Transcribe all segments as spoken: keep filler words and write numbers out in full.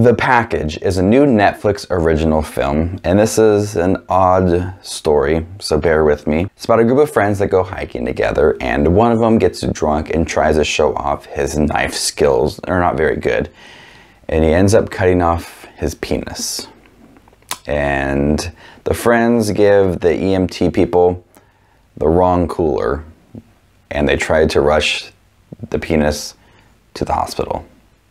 The Package is a new Netflix original film, and this is an odd story, so bear with me. It's about a group of friends that go hiking together, and one of them gets drunk and tries to show off his knife skills. They're not very good. And he ends up cutting off his penis. And the friends give the E M T people the wrong cooler, and they try to rush the penis to the hospital.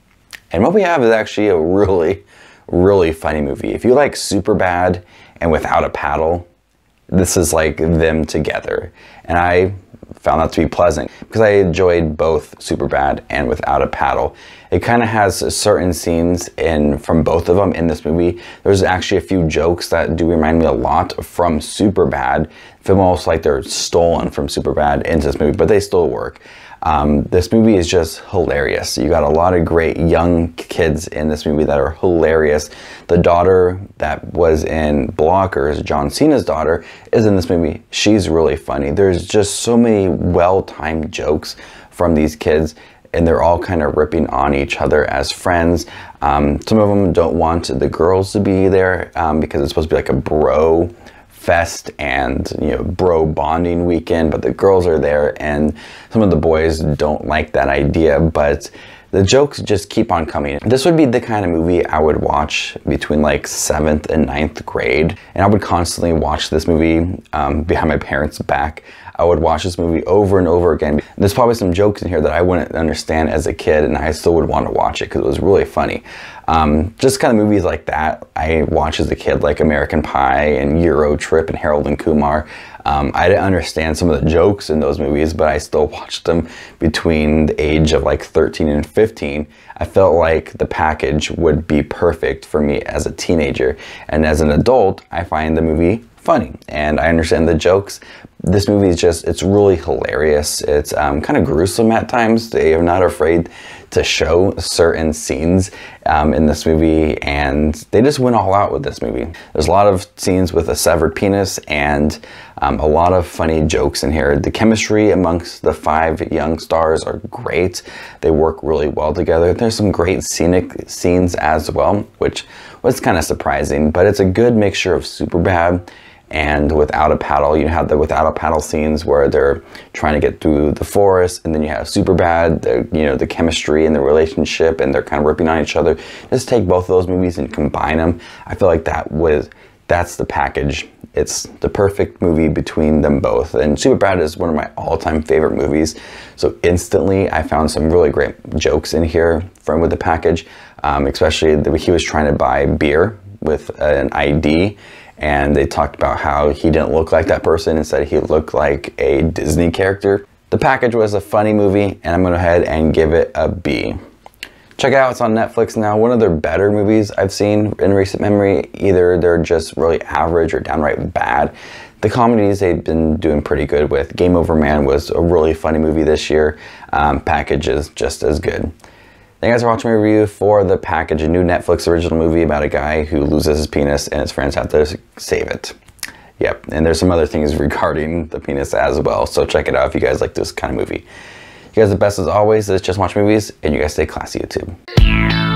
And what we have is actually a really, really funny movie. If you like Superbad and Without a Paddle, this is like them together. And I found that to be pleasant because I enjoyed both Superbad and Without a Paddle. It kind of has certain scenes in from both of them in this movie. There's actually a few jokes that do remind me a lot from Superbad. It's almost like they're stolen from Superbad into this movie, but they still work. Um, this movie is just hilarious. You got a lot of great young kids in this movie that are hilarious. The daughter that was in Blockers, John Cena's daughter, is in this movie. She's really funny. There's just so many well-timed jokes from these kids, and they're all kind of ripping on each other as friends. Um, some of them don't want the girls to be there um, because it's supposed to be like a bro fest and, you know, bro bonding weekend, but the girls are there and some of the boys don't like that idea, but the jokes just keep on coming. This would be the kind of movie I would watch between like seventh and ninth grade, and I would constantly watch this movie um, behind my parents' back. I would watch this movie over and over again. There's probably some jokes in here that I wouldn't understand as a kid, and I still would want to watch it because it was really funny. Um, just kind of movies like that I watched as a kid, like American Pie and Euro Trip and Harold and Kumar. Um, I didn't understand some of the jokes in those movies, but I still watched them between the age of like thirteen and fifteen. I felt like The Package would be perfect for me as a teenager. And as an adult, I find the movie funny and I understand the jokes. This movie is just, it's really hilarious. It's um, kind of gruesome at times. They are not afraid to show certain scenes um, in this movie, and they just went all out with this movie. There's a lot of scenes with a severed penis and um, a lot of funny jokes in here. The chemistry amongst the five young stars are great. They work really well together. There's some great scenic scenes as well, which was kind of surprising, but it's a good mixture of Superbad and Without a Paddle. You have the Without a Paddle scenes where they're trying to get through the forest, and then you have Superbad, the, you know, the chemistry and the relationship, and they're kind of ripping on each other. Just take both of those movies and combine them. I feel like that was, that's The Package. It's the perfect movie between them both. And Superbad is one of my all-time favorite movies. So instantly, I found some really great jokes in here from with The Package, um, especially that he was trying to buy beer with an I D, and they talked about how he didn't look like that person. Instead, he looked like a Disney character. The Package was a funny movie, and I'm going to go ahead and give it a B. Check it out, it's on Netflix now. One of their better movies I've seen in recent memory. Either they're just really average or downright bad. The comedies they've been doing pretty good with. Game Over Man was a really funny movie this year. Um, Package is just as good. Thank you guys for watching my review for The Package, a new Netflix original movie about a guy who loses his penis and his friends have to save it. Yep, and there's some other things regarding the penis as well, so check it out if you guys like this kind of movie. You guys are the best as always. It's Just Watch Movies, and you guys stay classy, YouTube.